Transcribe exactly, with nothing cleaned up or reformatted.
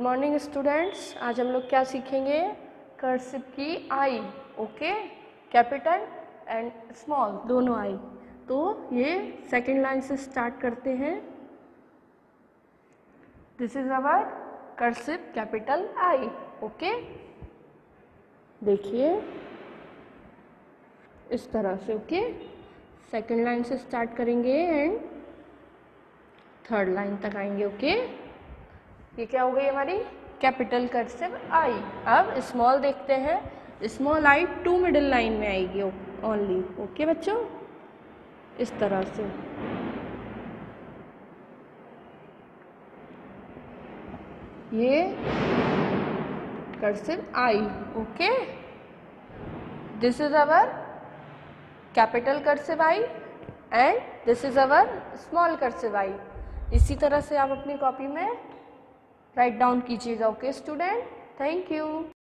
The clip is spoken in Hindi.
मॉर्निंग स्टूडेंट्स, आज हम लोग क्या सीखेंगे? कर्सिव की I, okay, capital and small दोनों आई। तो ये सेकेंड लाइन से स्टार्ट करते हैं। This is our cursive capital I, okay. देखिए इस तरह से, ओके। सेकेंड लाइन से स्टार्ट करेंगे एंड थर्ड लाइन तक आएंगे, ओके। ये क्या हो गई हमारी कैपिटल कर्सिव आई। अब स्मॉल देखते हैं। Small I to middle line में आएगी ओनली, ओके बच्चों, इस तरह से। ये cursive I, okay. This is our capital cursive I and this is our small cursive I. इसी तरह से आप अपनी कॉपी में राइट डाउन कीजिएगा, ओके स्टूडेंट। Thank you.